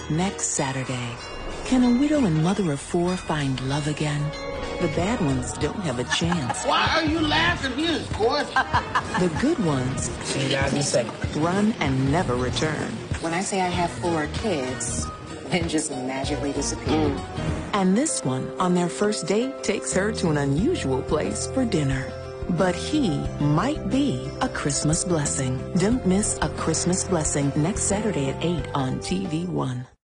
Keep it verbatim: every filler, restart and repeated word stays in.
next Saturday. Can a widow and mother of four find love again? The bad ones don't have a chance. Why are you laughing? He is gorgeous. The good ones You gotta be safe. run and never return. When I say I have four kids, and just magically disappear. Mm. And this one, on their first date, takes her to an unusual place for dinner. But he might be a Christmas blessing. Don't miss A Christmas Blessing next Saturday at eight on T V one.